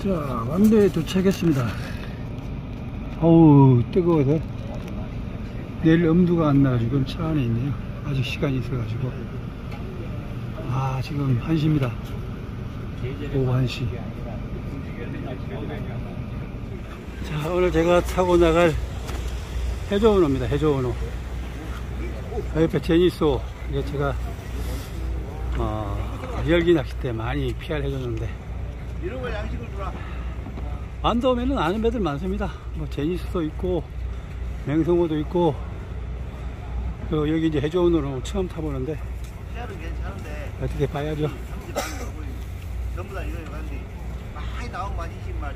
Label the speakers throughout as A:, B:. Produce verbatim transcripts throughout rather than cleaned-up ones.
A: 자, 완배에 도착했습니다. 어우, 뜨거워서 내일 엄두가 안 나가지고 차 안에 있네요. 아직 시간이 있어가지고. 아, 지금 한 시입니다. 오후 한 시. 자, 오늘 제가 타고 나갈 해저운호입니다. 해저운호. 옆에 제니소. 이게 제가 어, 열기 낚시 때 많이 피할 해줬는데, 안도면은 아는 배들 많습니다. 뭐 제니스도 있고 맹성호도 있고. 그 여기 이제 해저운호로 처음 타보는데 어떻게 봐야죠.
B: 전부 다 이거 많이 나오고 많이 이십 마리.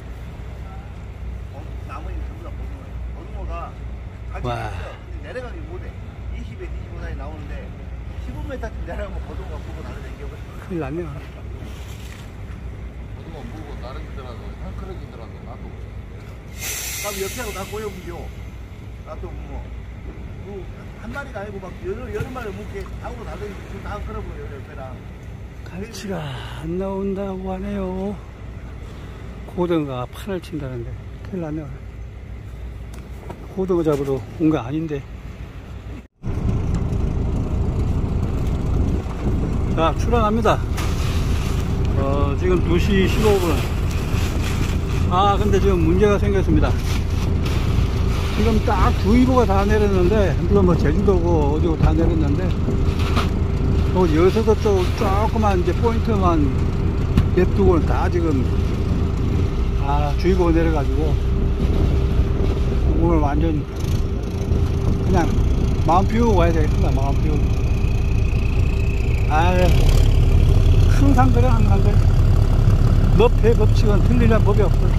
B: 어, 나머지는 전부 다 고등어예요. 고등어가 같이 있어. 근데 내려가기 못해. 이십에 이십오 사이 나오는데 십오 미터쯤 내려가면 고등어가 보고 나를 댕겨버려.
A: 큰일 났네요.
C: 고등어 물고 다른 데라도 한 크랙이더라도 나도.
B: 그럼 옆에하고 다 고여보죠. 나도 뭐. 한 마리가 아니고 막 여러, 여러 마리 묶게 다우로 달려있고 다 끌어버려요, 옆에랑.
A: 갈치가 안 나온다고 하네요. 고등어가 판을 친다는데 큰일 나네요. 고등어 잡으러 온 거 아닌데. 자, 출항합니다. 어, 지금 두 시 십오 분. 아, 근데 지금 문제가 생겼습니다. 지금 딱 주의보가 다 내렸는데, 물론 뭐 제주도고 어디고 다 내렸는데, 또 여서도 또 조그만 이제 포인트만 냅두고는 다 지금 아 주의보가 내려가지고 오늘 완전 그냥 마음 비우고 가야 되겠습니다. 마음 비우고. 아유, 항상 그래, 항상 그래. 법의 법칙은 틀리는 법이 없어요.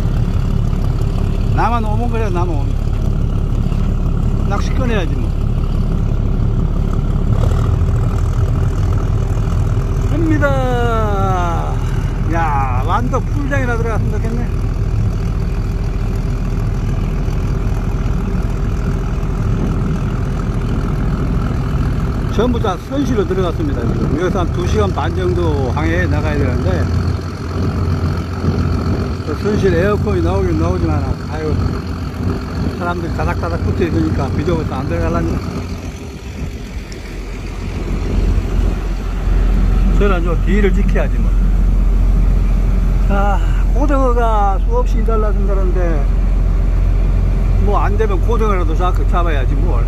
A: 나만 오면 그래, 나만 오면. 낚시 꺼내야지 뭐. 갑니다. 야, 완도 풀장이라 들어갔으면 좋겠네. 전부 다 선시로 들어갔습니다. 지금 여기서 한 두 시간 반 정도 항해에 나가야 되는데, 선실 에어컨이 나오긴 나오지만, 아유, 사람들이 다닥다닥 붙어 있으니까 비좁아서 안 들어가려니. 저는 저 뒤를 지켜야지 뭐. 아, 고등어가 수없이 달라진다는데 뭐 안되면 고등어라도 자꾸 잡아야지 뭘.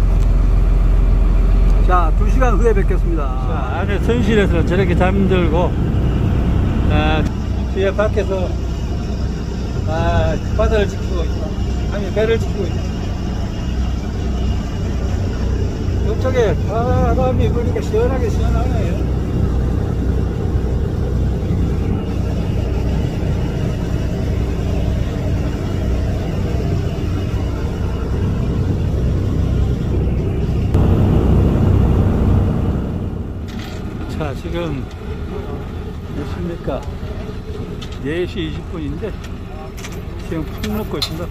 A: 자, 두 시간 후에 뵙겠습니다. 자, 안에 선실에서 저렇게 잠들고, 아, 뒤에 밖에서 아, 바다를 지키고 있어. 아니, 배를 지키고 있어. 이쪽에 바람이 그러니까 시원하게 시원하네요. 자, 지금 몇 시입니까? 네 시 이십 분인데 지금 푹 먹고 있습니다.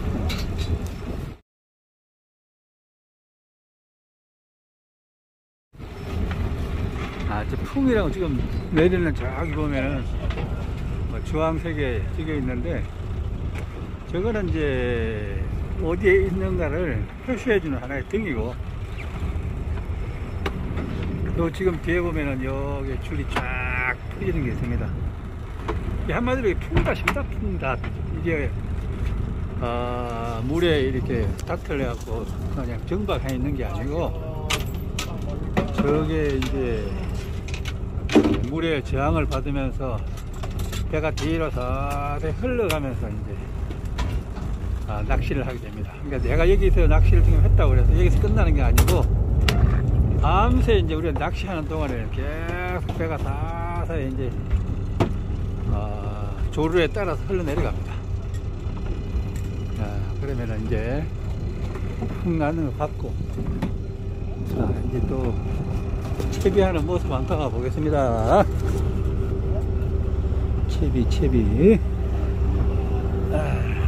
A: 아, 저 풍이라고 지금 내리는 저기 보면은 뭐 주황색에 찍혀 있는데, 저거는 이제 어디에 있는가를 표시해주는 하나의 등이고, 또 지금 뒤에 보면은 여기 줄이 쫙 퍼지는 게 있습니다. 한마디로 풍닷입니다. 풍닷. 이게 어, 물에 이렇게 닷을 해갖고 그냥 정박해 있는 게 아니고, 저게 이제 물의 저항을 받으면서 배가 뒤로 서서히 흘러가면서 이제 아, 낚시를 하게 됩니다. 그러니까 내가 여기서 낚시를 지금 했다고 그래서 여기서 끝나는 게 아니고, 밤새 이제 우리가 낚시하는 동안에 계속 배가 사사히 이제 어, 조류에 따라서 흘러내려갑니다. 자, 그러면은 이제 훅 나는 거 받고, 자, 이제 또 채비하는 모습 한번 가 보겠습니다. 채비, 채비. 아.